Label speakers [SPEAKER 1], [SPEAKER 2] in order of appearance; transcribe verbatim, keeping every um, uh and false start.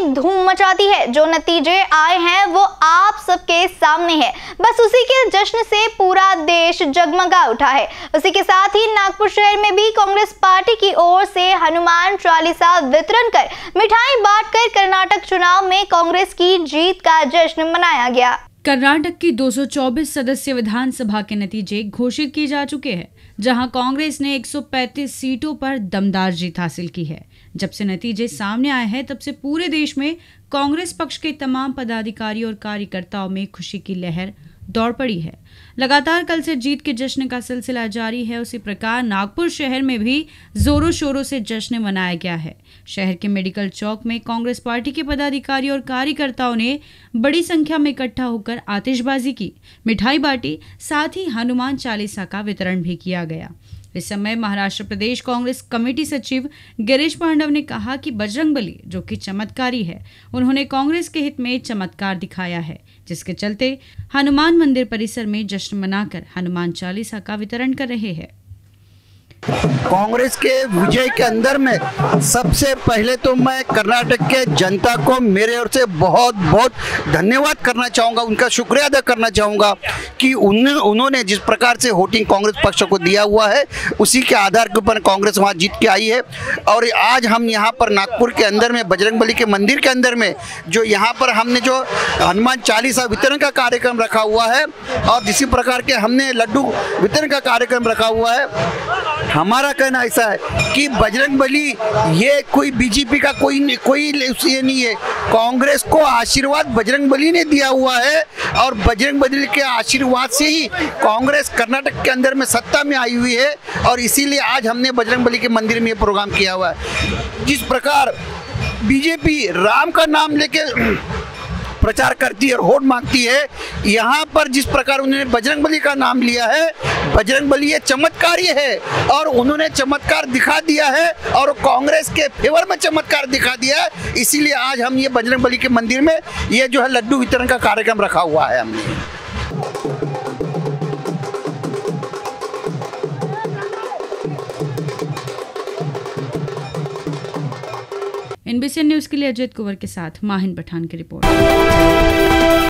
[SPEAKER 1] धूम मचा दी है। जो नतीजे आए हैं वो आप सबके सामने है। बस उसी के जश्न से पूरा देश जगमगा उठा है। उसी के साथ ही नागपुर शहर में भी कांग्रेस पार्टी की ओर से हनुमान चालीसा वितरण कर मिठाई बांटकर कर्नाटक चुनाव में कांग्रेस की जीत का जश्न मनाया गया।
[SPEAKER 2] कर्नाटक की दो सौ चौबीस सदस्य विधानसभा के नतीजे घोषित किए जा चुके हैं, जहां कांग्रेस ने एक सौ पैंतीस सीटों पर दमदार जीत हासिल की है। जब से नतीजे सामने आए हैं, तब से पूरे देश में कांग्रेस पक्ष के तमाम पदाधिकारी और कार्यकर्ताओं में खुशी की लहर दौड़ पड़ी है। लगातार कल से जीत के जश्न का सिलसिला जारी है। उसी प्रकार नागपुर शहर में भी जोरों शोरों से जश्न मनाया गया है। शहर के मेडिकल चौक में कांग्रेस पार्टी के पदाधिकारी और कार्यकर्ताओं ने बड़ी संख्या में इकट्ठा होकर आतिशबाजी की, मिठाई बांटी, साथ ही हनुमान चालीसा का वितरण भी किया गया। इस समय महाराष्ट्र प्रदेश कांग्रेस कमेटी सचिव गिरीश पांडव ने कहा कि बजरंगबली जो कि चमत्कारी है, उन्होंने कांग्रेस के हित में चमत्कार दिखाया है, जिसके चलते हनुमान मंदिर परिसर में जश्न मनाकर हनुमान चालीसा का वितरण कर रहे हैं।
[SPEAKER 3] कांग्रेस के विजय के अंदर में सबसे पहले तो मैं कर्नाटक के जनता को मेरे ओर से बहुत बहुत धन्यवाद करना चाहूँगा, उनका शुक्रिया अदा करना चाहूँगा कि उन, उन्होंने जिस प्रकार से वोटिंग कांग्रेस पक्ष को दिया हुआ है, उसी के आधार के ऊपर कांग्रेस वहाँ जीत के आई है। और आज हम यहाँ पर नागपुर के अंदर में बजरंगबली के मंदिर के अंदर में जो यहाँ पर हमने जो हनुमान चालीसा वितरण का कार्यक्रम रखा हुआ है और जिसी प्रकार के हमने लड्डू वितरण का कार्यक्रम रखा हुआ है, हमारा कहना ऐसा है कि बजरंगबली ये कोई बीजेपी का कोई कोई ये नहीं है। कांग्रेस को आशीर्वाद बजरंगबली ने दिया हुआ है और बजरंगबली के आशीर्वाद से ही कांग्रेस कर्नाटक के अंदर में सत्ता में आई हुई है। और इसीलिए आज हमने बजरंगबली के मंदिर में ये प्रोग्राम किया हुआ है। जिस प्रकार बीजेपी राम का नाम लेके प्रचार करती है और वोट मांगती है, यहाँ पर जिस प्रकार उन्होंने बजरंगबली का नाम लिया है, बजरंगबली ये चमत्कारी है और उन्होंने चमत्कार दिखा दिया है और कांग्रेस के फेवर में चमत्कार दिखा दिया है। इसीलिए आज हम ये बजरंगबली के मंदिर में ये जो है लड्डू वितरण का कार्यक्रम रखा हुआ है हमने।
[SPEAKER 2] एनबीसी न्यूज के लिए अजय कुंवर के साथ माहिन पठान की रिपोर्ट।